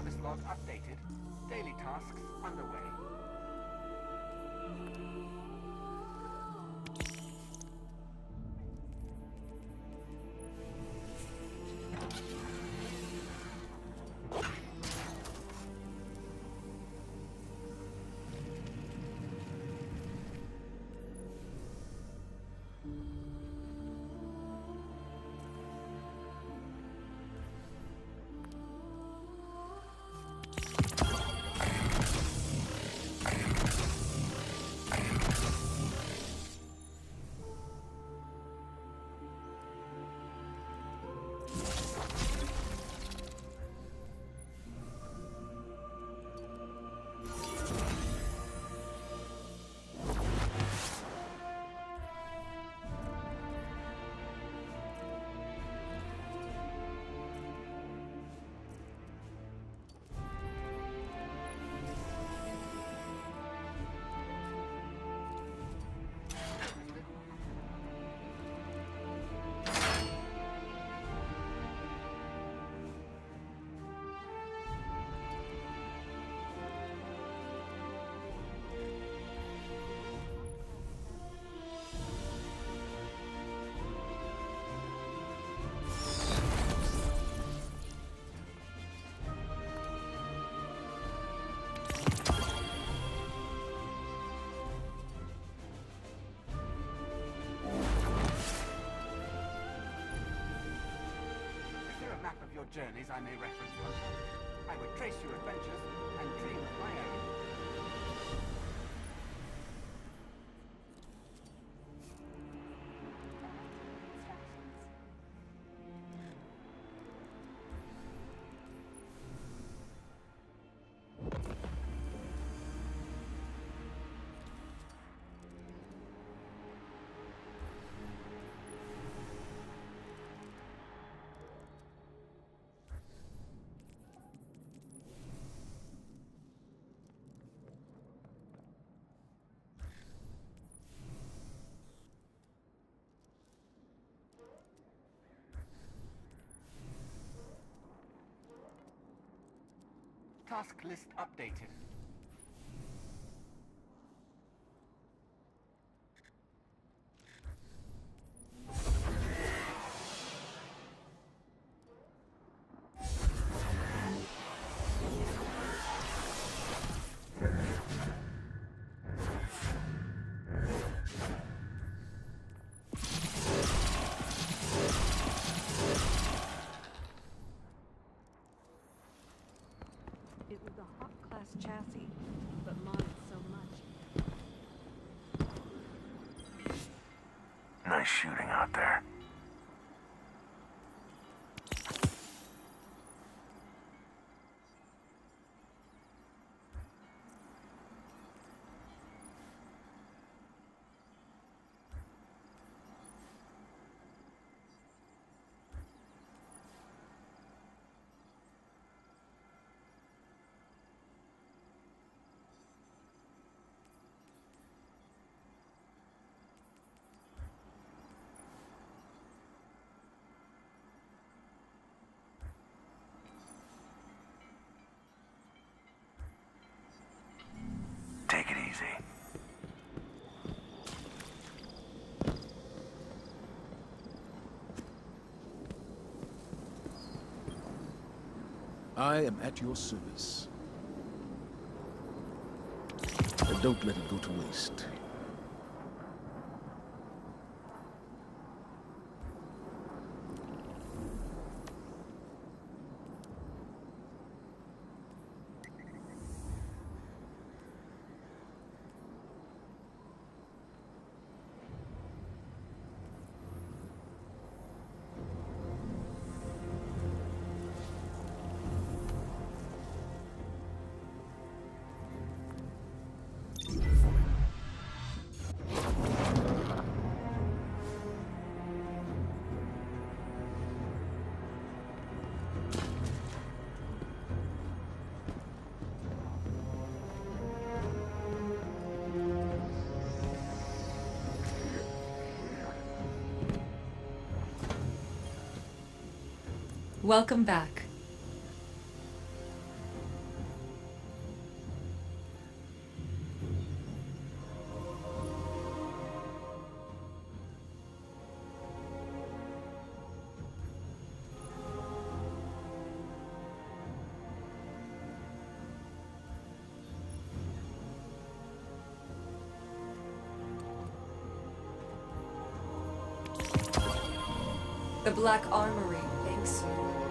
Service log updated. Daily tasks underway. Journeys I may reference one. I would trace your adventures and dream of my own. Task list updated. It was a Hawk-class chassis, but modded so much. Nice shooting out there. Take it easy. I am at your service. And don't let it go to waste. Welcome back. The Black Armory thanks you.